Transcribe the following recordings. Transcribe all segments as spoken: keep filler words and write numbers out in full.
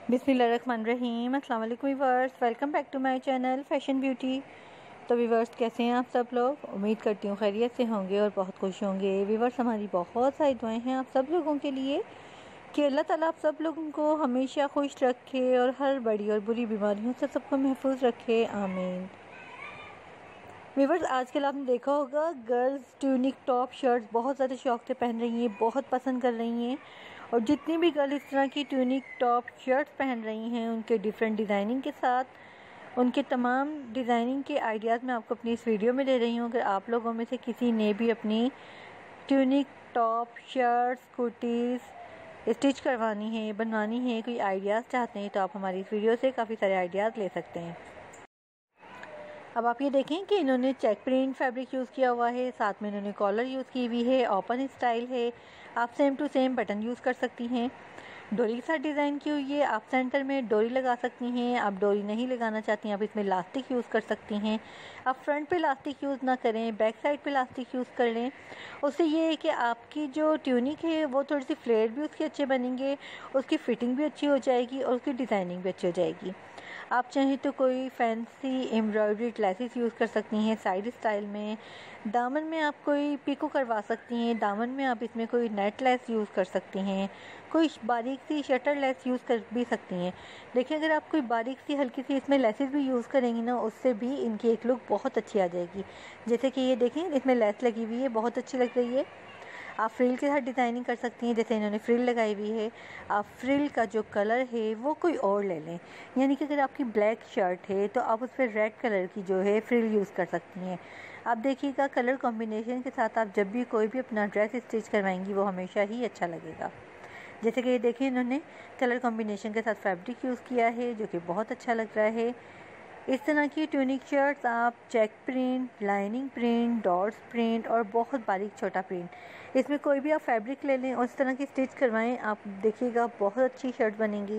बिस्मिल्लाहिर्रहमानिर्रहीम। अस्सलाम वालेकुम viewers, welcome back to my channel fashion beauty. तो व्यूअर्स, कैसे हैं आप सब लोग? उम्मीद करती हूँ खैरियत से होंगे और बहुत खुश होंगे। व्यूअर्स, हमारी बहुत सारी दुआएं हैं आप सब लोगों के लिए कि अल्लाह ताला आप सब लोगों को हमेशा खुश रखे और हर बड़ी और बुरी बीमारियों से सबको महफूज रखे, आमीन। व्यूअर्स, आजकल आपने देखा होगा गर्ल्स ट्यूनिक टॉप शर्ट्स बहुत ज़्यादा शौक से पहन रही हैं, बहुत पसंद कर रही हैं। और जितनी भी गर्ल इस तरह की ट्यूनिक टॉप शर्ट्स पहन रही हैं, उनके डिफरेंट डिज़ाइनिंग के साथ उनके तमाम डिज़ाइनिंग के आइडियाज़ मैं आपको अपनी इस वीडियो में दे रही हूँ। अगर आप लोगों में से किसी ने भी अपनी tunic top shirts kurtis stitch करवानी है, बनवानी है, कोई आइडियाज़ चाहते हैं, तो आप हमारी इस वीडियो से काफ़ी सारे आइडियाज़ ले सकते हैं। अब आप ये देखें कि इन्होंने चेक प्रिंट फैब्रिक यूज़ किया हुआ है, साथ में इन्होंने कॉलर यूज़ की हुई है, ओपन स्टाइल है। आप same to same button use कर सकती हैं। डोरी के साथ डिज़ाइन की हुई है। आप सेंटर में डोरी लगा सकती हैं। आप डोरी नहीं लगाना चाहती हैं, आप इसमें लास्टिक यूज़ कर सकती हैं। आप फ्रंट पे लास्टिक यूज़ ना करें, बैक साइड पे लास्टिक यूज़ कर लें। उससे ये है कि आपकी जो ट्यूनिक है वो थोड़ी सी फ्लेयर भी उसके अच्छे बनेंगे, उसकी फिटिंग भी अच्छी हो जाएगी और उसकी डिज़ाइनिंग भी अच्छी हो जाएगी। आप चाहें तो कोई फैंसी एम्ब्रॉयडरी लेसेस यूज़ कर सकती हैं साइड स्टाइल में। दामन में आप कोई पिको करवा सकती हैं, दामन में आप इसमें कोई नेट लेस यूज़ कर सकती हैं, कोई बारीक सी शटर लेस यूज़ कर भी सकती हैं। देखिए, अगर आप कोई बारीक सी हल्की सी इसमें लेसेस भी यूज़ करेंगी ना, उससे भी इनकी एक लुक बहुत अच्छी आ जाएगी। जैसे कि ये देखें, इसमें लेस लगी हुई है, बहुत अच्छी लग रही है। आप फ्रिल के साथ डिज़ाइनिंग कर सकती हैं, जैसे इन्होंने फ्रिल लगाई हुई है। आप फ्रिल का जो कलर है वो कोई और ले लें, यानी कि अगर आपकी ब्लैक शर्ट है तो आप उस पर रेड कलर की जो है फ्रिल यूज़ कर सकती हैं। आप देखिएगा, कलर कॉम्बिनेशन के साथ आप जब भी कोई भी अपना ड्रेस स्टिच करवाएंगी वो हमेशा ही अच्छा लगेगा। जैसे कि ये देखिए, इन्होंने कलर कॉम्बिनेशन के साथ फैब्रिक यूज़ किया है जो कि बहुत अच्छा लग रहा है। इस तरह की ट्यूनिक शर्ट्स आप check print, lining print, dots print और बहुत बारीक छोटा प्रिंट, इसमें कोई भी आप फैब्रिक ले लें और इस तरह की स्टिच करवाएं, आप देखिएगा बहुत अच्छी शर्ट बनेगी।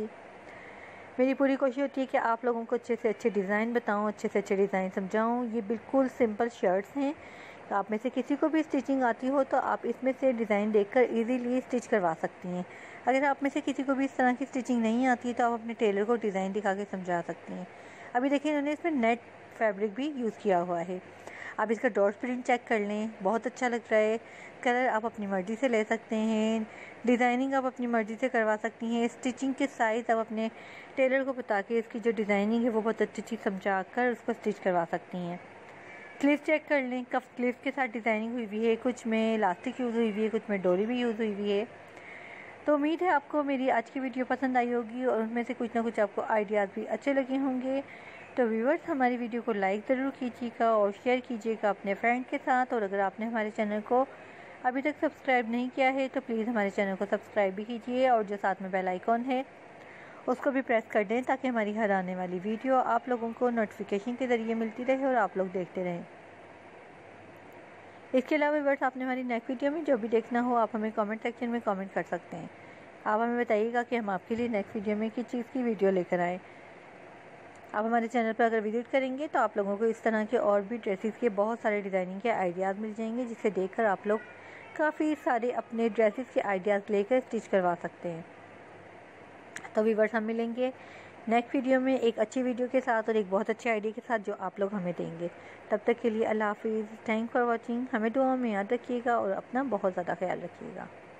मेरी पूरी कोशिश होती है कि आप लोगों को अच्छे से अच्छे डिज़ाइन बताऊं, अच्छे से अच्छे डिज़ाइन समझाऊं। ये बिल्कुल सिंपल शर्ट्स हैं। तो आप में से किसी को भी स्टिचिंग आती हो तो आप इसमें से डिज़ाइन देखकर इजीली स्टिच करवा सकती हैं। अगर आप में से किसी को भी इस तरह की स्टिचिंग नहीं आती है तो आप अपने टेलर को डिज़ाइन दिखा के समझा सकती हैं। अभी देखिए, इन्होंने इसमें नेट फैब्रिक भी यूज़ किया हुआ है। आप इसका डॉट प्रिंट चेक कर लें, बहुत अच्छा लग रहा है। कलर आप अपनी मर्ज़ी से ले सकते हैं, डिज़ाइनिंग आप अपनी मर्ज़ी से करवा सकती हैं। स्टिचिंग के साइज़ आप अपने टेलर को बता के इसकी जो डिज़ाइनिंग है वो बहुत अच्छी अच्छी समझा कर उसको स्टिच करवा सकती हैं। स्लीव चेक कर लें, कफ स्लीव के साथ डिज़ाइनिंग हुई हुई है, कुछ में इलास्टिक यूज़ हुई हुई है, कुछ में डोरी भी यूज़ हुई हुई है। तो उम्मीद है आपको मेरी आज की वीडियो पसंद आई होगी और उनमें से कुछ ना कुछ आपको आइडियाज़ भी अच्छे लगे होंगे। तो व्यूअर्स, हमारी वीडियो को लाइक ज़रूर कीजिएगा और शेयर कीजिएगा अपने फ्रेंड के साथ। और अगर आपने हमारे चैनल को अभी तक सब्सक्राइब नहीं किया है तो प्लीज़ हमारे चैनल को सब्सक्राइब भी कीजिए और जो साथ में बेल आइकॉन है उसको भी प्रेस कर दें ताकि हमारी हर आने वाली वीडियो आप लोगों को नोटिफिकेशन के ज़रिए मिलती रहे और आप लोग देखते रहें। इसके अलावा व्यूअर्स, आपने हमारी नेक्स्ट वीडियो में जो भी देखना हो आप हमें कमेंट सेक्शन में कमेंट कर सकते हैं। आप हमें बताइएगा कि हम आपके लिए नेक्स्ट वीडियो में किस चीज़ की वीडियो लेकर आए। आप हमारे चैनल पर अगर विजिट करेंगे तो आप लोगों को इस तरह के और भी ड्रेसेस के बहुत सारे डिज़ाइनिंग के आइडियाज़ मिल जाएंगे, जिसे देखकर आप लोग काफ़ी सारे अपने ड्रेसेस के आइडियाज़ लेकर स्टिच करवा सकते हैं। तो व्यूअर्स, हम मिलेंगे नेक्स्ट वीडियो में एक अच्छी वीडियो के साथ और एक बहुत अच्छे आइडिया के साथ जो आप लोग हमें देंगे। तब तक के लिए अल्लाह हाफिज़। Thank for watching. हमें दुआ में याद रखिएगा और अपना बहुत ज़्यादा ख्याल रखिएगा।